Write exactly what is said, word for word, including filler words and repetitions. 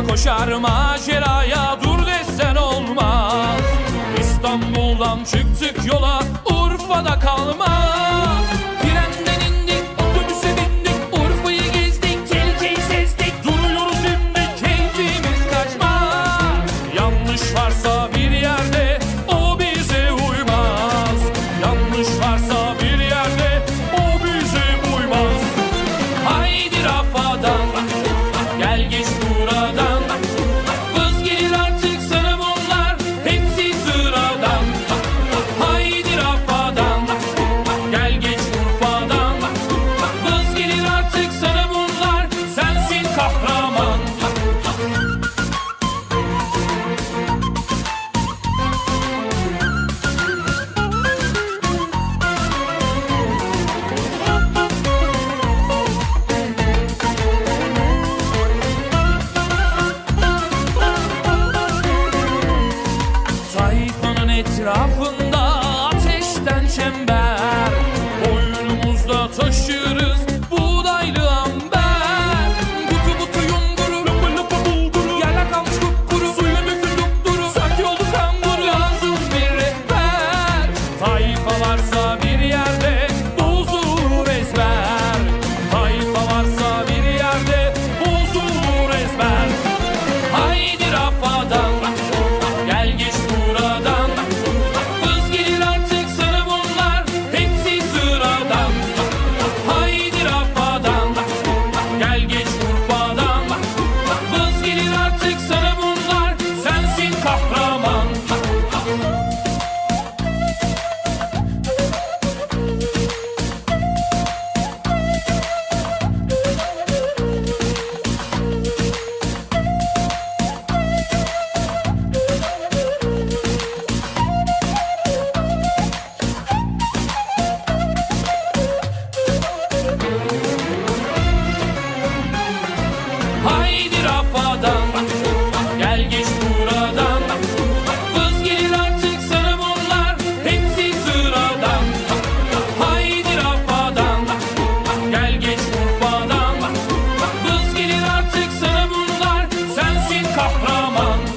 koşar maceraya, dur desen olmaz. İstanbul'dan çıktık yola, Urfa'da kalmaz. Trenden indik, otobüse bindik, Urfa'yı gezdik, tehlikeyi sezdik. Duruyoruz şimdi, keyfimiz kaçmaz. Yanlış varsa bir yerde, o bize uymaz. Yanlış varsa bir yerde, o bize uymaz. Haydi rafadan, gel geç buradan. Vız gelir artık sana bunlar, hepsi sıradan. Haydi rafadan, gel geç Urfa'dan. Vız gelir artık sana bunlar, sensin kahraman. Sayfanın etrafında ateşten çember, boynumuzda taşırız buğdaylı amber. Butu butu yunguru, lapa lapa bulguru, yerler kalmış kupkuru, suyla dökül dupduru, sanki oldu kanguru. Lazım bir rehber, tayfa varsa bir yerde bozulur ezber. Tayfa varsa bir yerde bozulur ezber. Haydi rafadan, gel geç buradan. Vız gelir artık sana bunlar, hepsi sıradan. Haydi rafadan, gel geç Urfa'dan. Vız gelir artık sana bunlar, sensin kahraman. Haydi rafadan, gel geç buradan. Vız gelir artık sana bunlar, hepsi sıradan. Haydi rafadan, gel geç Urfa'dan. Vız gelir artık sana bunlar, sensin kahraman.